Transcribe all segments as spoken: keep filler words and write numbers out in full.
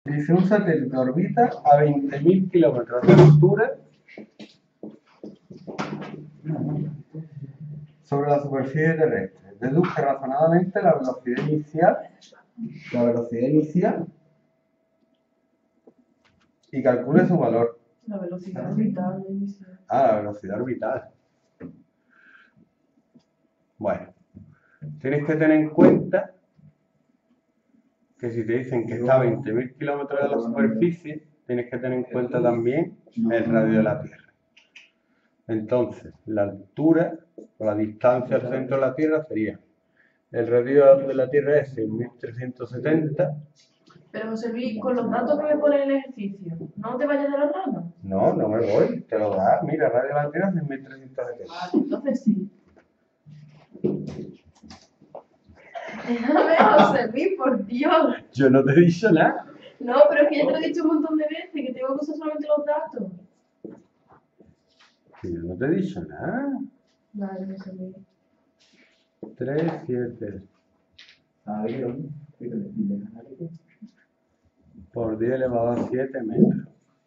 Dice, un satélite orbita a veinte mil kilómetros de altura sobre la superficie terrestre. Deduje razonadamente la velocidad inicial, la velocidad inicial y calcule su valor. La velocidad orbital inicial. Ah, la velocidad orbital. Bueno, tienes que tener en cuenta que si te dicen que está a veinte mil kilómetros de la superficie, tienes que tener en cuenta también el radio de la Tierra. Entonces, la altura o la distancia al centro de la Tierra sería, el radio de la Tierra es seis mil trescientos setenta. Pero José Luis, con los datos que me pone en el ejercicio, ¿no te vayas de las ramas? No, no me voy, te lo da. Mira, radio de la Tierra seis mil trescientos setenta. Vale, entonces sí. Déjame, José Luis, por Dios. Yo no te he dicho nada. No, pero es que ya te lo he dicho un montón de veces, que tengo que usar solamente los datos. Que yo no te he dicho nada. Vale, José Luis. tres, siete. Por diez elevado a siete metros.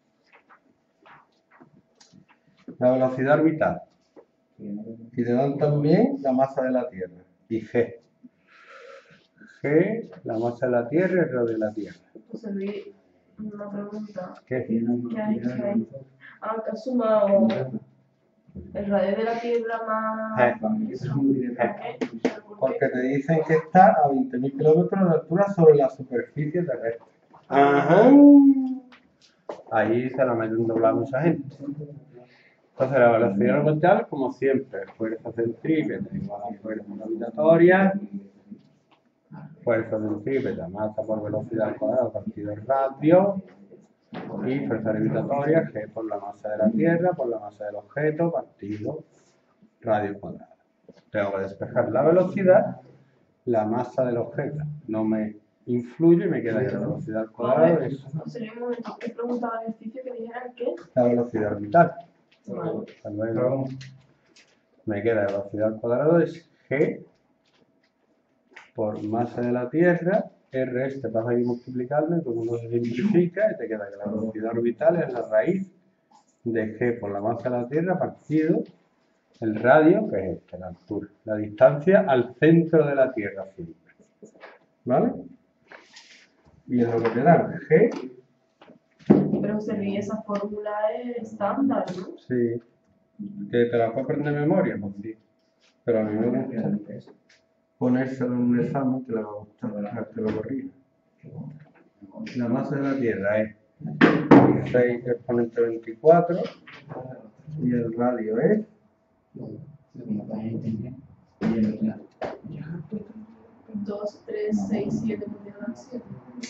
La velocidad orbital. Y te dan también la masa de la Tierra. Y G. G, la masa de la Tierra y el radio de la Tierra. José Luis, una pregunta. ¿Qué? ¿Qué hay? ¿Qué hay? Ah, que has sumado el radio de la Tierra más... G. ¿Qué? Porque te dicen que está a veinte mil kilómetros de altura sobre la superficie terrestre. Ajá. Ahí se la meten doblada mucha gente. Entonces la velocidad orbital, como siempre, fuerza centrípeta igual a fuerza gravitatoria, fuerza centrípeta masa por velocidad al cuadrado partido el radio, y fuerza gravitatoria G por la masa de la Tierra por la masa del objeto partido radio cuadrado. Tengo que despejar la velocidad, la masa del objeto no me influye, me queda la velocidad al cuadrado. Eso. José Luis, un momento, he preguntado al ejercicio que dijeran qué. La velocidad orbital. Vale. Luego me queda la velocidad al cuadrado es G por masa de la Tierra, R este pasa aquí multiplicando, como uno se simplifica y te queda que la velocidad orbital es la raíz de G por la masa de la Tierra partido el radio, que es este, la altura, la distancia al centro de la Tierra siempre. ¿Vale? Y es lo que te dan G. Pero José Luis, esa fórmula es estándar, ¿no? Sí. ¿Que te la puedes aprender de memoria? Pues sí. Pero a mí me gusta ponérselo en un examen que le va a gustar, que lo corrija. La masa de la Tierra es seis exponente veinticuatro y el radio es dos, tres, seis, siete, nueve, siete.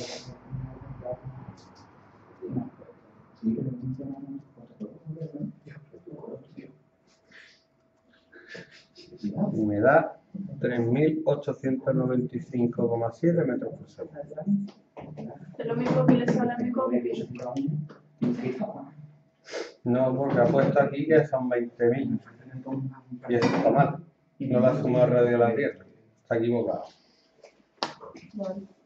y me da tres mil ochocientos noventa y cinco coma siete metros por segundo. Es lo mismo que le sale a mi copia. No, porque ha puesto aquí que son veinte mil. Y eso está mal. No la suma radio de la Tierra. Está equivocado. Vale.